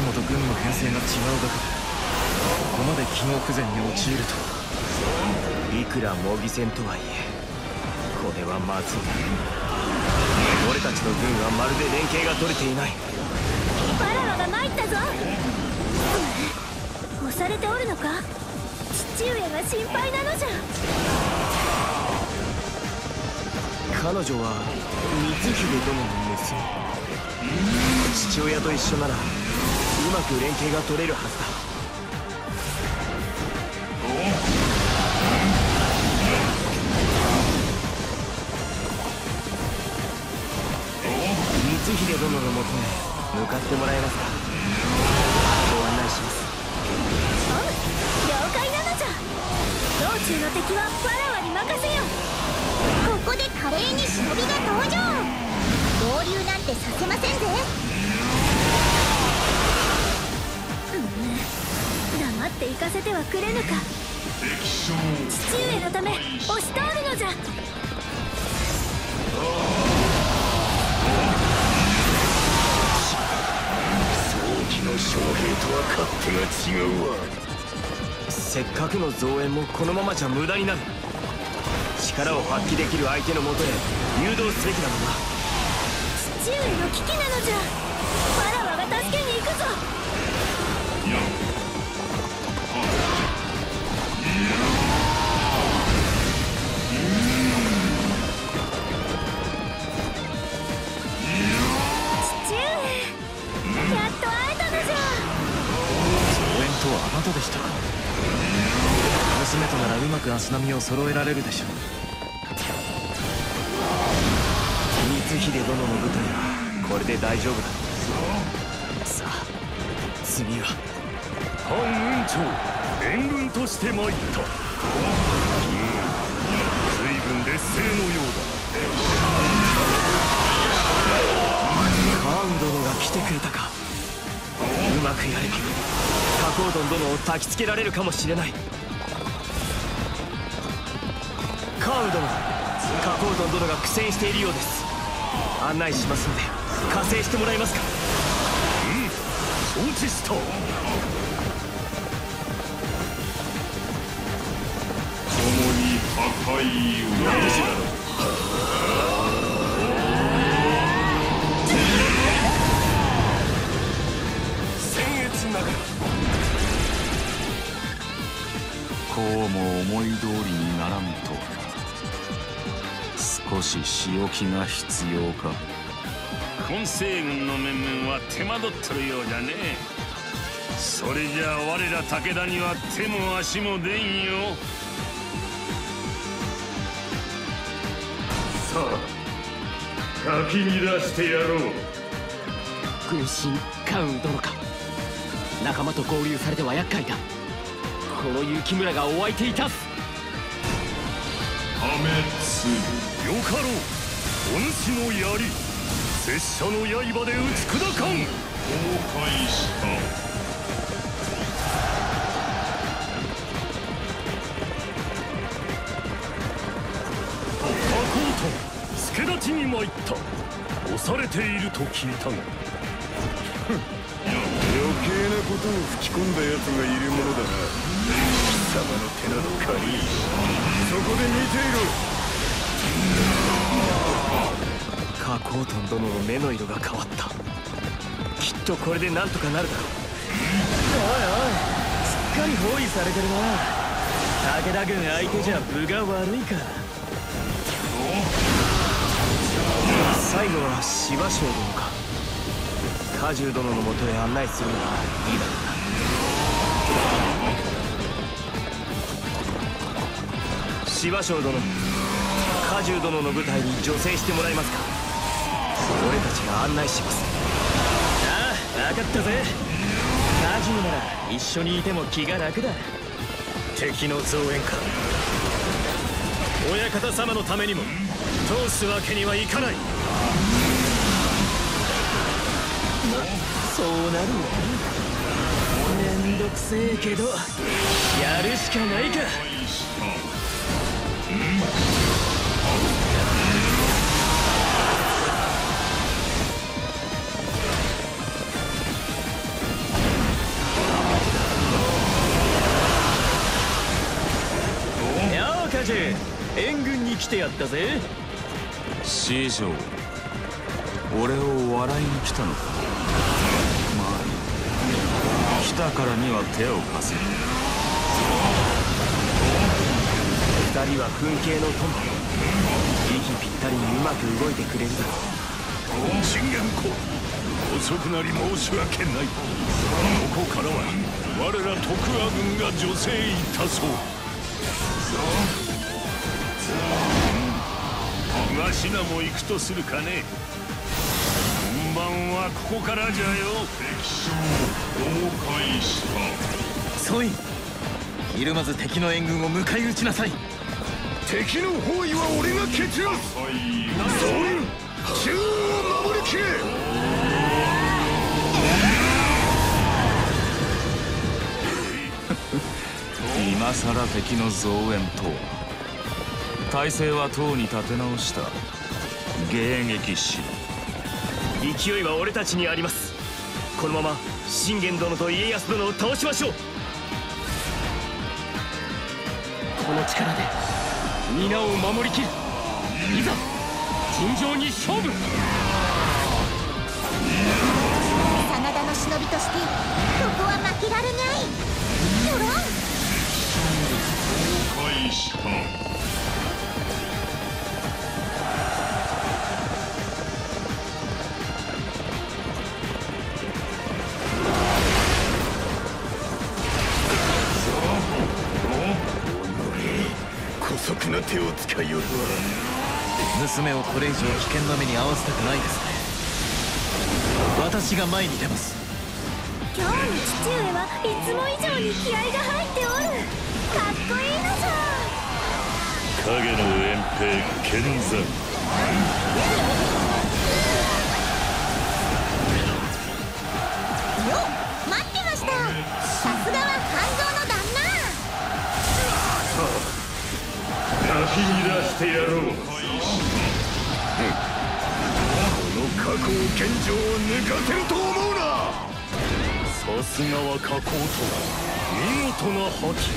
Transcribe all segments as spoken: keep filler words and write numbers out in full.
もと軍の編成が違うだけでここまで機能不全に陥るとは。いくら模擬戦とはいえこれはまずい。俺たちの軍はまるで連携が取れていない。 バラワが参ったぞ。押されておるのか。父上が心配なのじゃ。 彼女は光秀殿の娘。父親と一緒ならうまく連携が取れるはずだ。光秀殿のもとへ向かってもらえますか。ご案内します。 了解なのじゃ。道中の敵はわらわに任せよ。 ここで華麗に忍びが登場。合流なんてさせませんぜ。 黙って行かせてはくれぬか。父上のため押し通るのじゃ。 早期の将兵とは勝手が違うわ。 せっかくの増援もこのままじゃ無駄になる。力を発揮できる相手のもとへ誘導すべきなのだ。 父上の危機なのじゃ。わらわが助けに行くぞ。父上、やっと会えたのじゃ。 増援とはあなたでしたか。娘とならうまく足並みを揃えられるでしょう。光秀殿の部隊はこれで大丈夫だ。さあ次は。 反雲長援軍として参った。うん、随分劣勢のようだ。 カーン殿が来てくれたか。うまくやればカコードン殿を焚きつけられるかもしれない。カーン殿、カコードン殿が苦戦しているようです。案内しますので加勢してもらえますか。 うん、承知した。共に破壊を。大事だろ。僭越ながらこうも思い通りにならんと。少し仕置きが必要か。 混成軍の面々は手間取っとるようじゃね。それじゃあ我ら武田には手も足も出んよ。 さあ、かき乱してやろう。 軍神関羽殿か。仲間と合流されては厄介だ。この結城村がお相手いたす。 破滅よかろう。お主の槍、拙者の刃で打ち砕かん。崩壊した。カコート助立ちに参った。押されていると聞いたが。余計なことを吹き込んだ奴がいるものだな。貴様の手など借り。そこで見ていろ。 カコートン殿の目の色が変わった。きっとこれでなんとかなるだろう。 おいおい、すっかり包囲されてるな。武田軍相手じゃ分が悪いか。 最後は芝生殿か。果汁殿のもとへ案内するのはいいだろうな。芝生殿、果汁殿の部隊に助勢してもらえますか。俺たちが案内します。 ああ、分かったぜ。果汁なら一緒にいても気が楽だ。 敵の増援か。親方様のためにも通すわけにはいかない。 そうなるわね。めんどくせえけどやるしかないか。 来てやったぜ。 師匠、俺を笑いに来たのか。まあ来たからには手を貸せ。 二人は噴景の友。息ぴったりにうまく動いてくれるだろう。 信玄公、遅くなり申し訳ない。ここからは我ら徳川軍が助勢いたそう。 わしらも行くとするかね。本番はここからじゃよ。敵将了解した。 総員、ひるまず敵の援軍を迎え撃ちなさい。 敵の包囲は俺が蹴散らす。総員、中央を守りきれ。今さら敵の増援とは。体勢はとうに立て直した。迎撃しろ。 勢いは俺たちにあります。このまま信玄殿と家康殿を倒しましょう。 この力で皆を守りきる。いざ尋常に勝負。 真田の忍びとしてここは負けられない。ドローン了解した。 姑息な手を使いよるわ。 娘をこれ以上危険な目に遭わせたくないですね。私が前に出ます。 今日の父上はいつも以上に気合が入っておる。かっこいいのじゃ。 影の遠兵剣山。 よっ、待ってました。さすがは半蔵の旦那。 泣きに出してやろう。 この過去を現状を抜かせると思うな。さすがは加工と見事な覇気。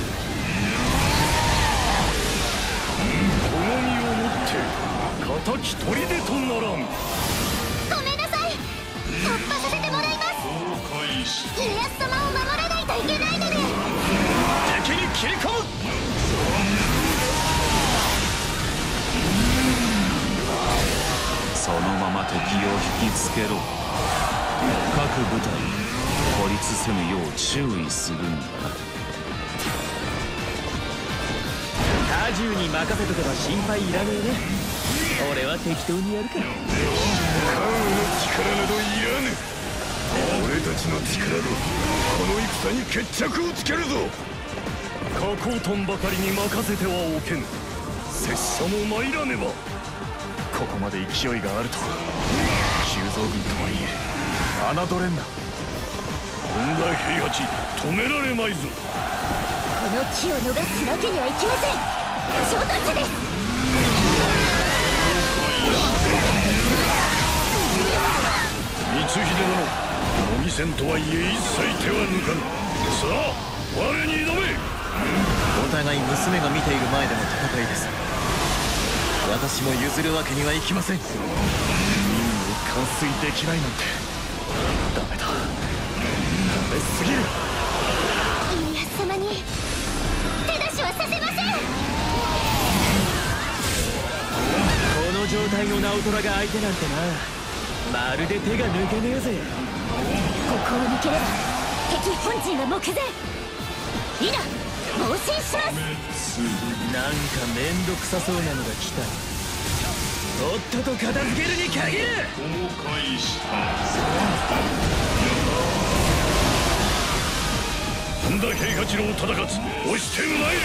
この身をもって敵砦とならん。 ごめんなさい。突破させてもらいます。 了解した。 家康様を守らないといけないので。 敵に切り込む。そのまま敵を引きつけろ。各部隊孤立せぬよう注意するんだな。 多重に任せとけば心配いらねえね。俺は適当にやるから。 関羽の力などいらぬ。俺たちの力でこの戦に決着をつけるぞ。加工トンばかりに任せてはおけぬ。拙者も参らねば。ここまで勢いがあるとは。急増軍とはいえ侮れんな。本田平八、止められまいぞ。 この機を逃すわけにはいきません。衝突です。 光秀殿、模擬戦とはいえ一切手は抜かぬ。さあ我に挑め。 お互い娘が見ている前での戦いです。私も譲るわけにはいきません。任務を完遂できないなんてダメだ。ダメすぎる。 家康様に手出しはさせません。 この状態の直虎が相手なんてな、まるで手が抜けねえぜ。 ここを抜ければ敵本陣は目前。いざ猛進します。 なんかめんどくさそうなのが来た。とっとと片付けるに限る。 了解した。 本田平八郎忠勝、押してまいる。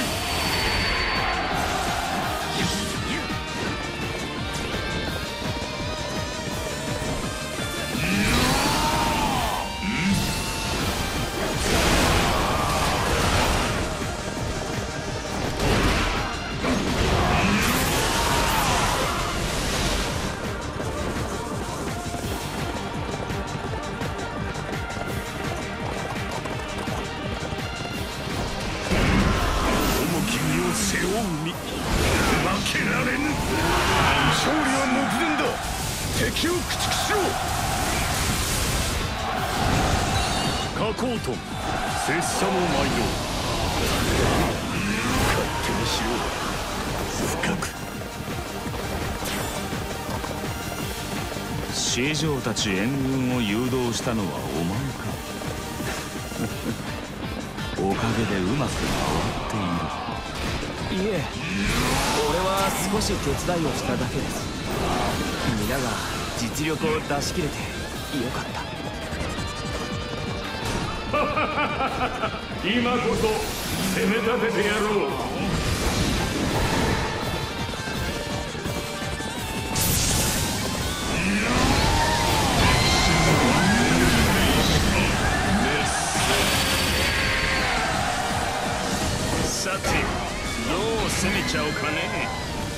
重き敵を駆逐しろ。加工トン拙者の参ろう。勝手にしろ。深く。 四条たち援軍を誘導したのはお前か。おかげでうまく回っている。 いえ、俺は少し手伝いをしただけです。皆が実力を出し切れてよかった。 今こそ攻め立ててやろう。 さて、どう攻めちゃおうかね。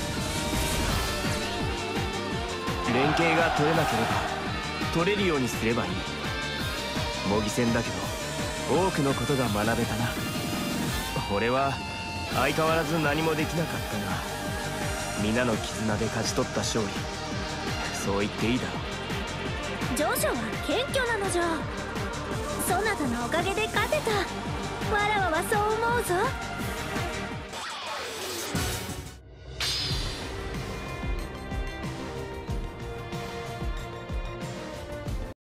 連携が取れなければ取れるようにすればいい。模擬戦だけど多くのことが学べたな。俺は相変わらず何もできなかったが、皆の絆で勝ち取った勝利、そう言っていいだろう。 ジョジョは謙虚なのじゃ。そなたのおかげで勝てた。わらわはそう思うぞ。